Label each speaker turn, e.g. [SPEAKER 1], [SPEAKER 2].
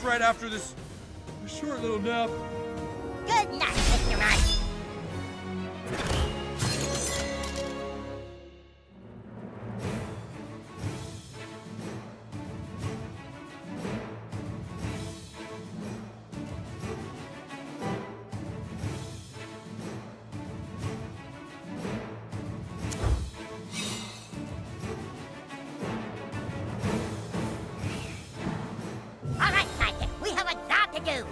[SPEAKER 1] right after this short little nap.
[SPEAKER 2] Good night, Mr. Rush. All right, Sidekick, we have a job to do.